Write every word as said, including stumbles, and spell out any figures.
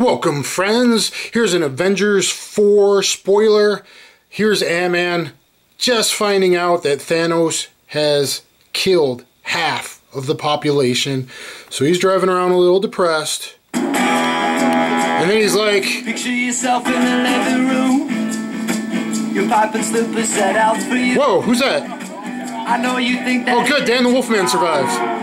Welcome, friends. Here's an Avengers four spoiler. Here's Ant-Man just finding out that Thanos has killed half of the population. So he's driving around a little depressed. And then he's like, picture yourself in the living room. Your pipe and slippers set out for you. Whoa, who's that? I know you think that. Oh, good. Dan the Wolfman survives.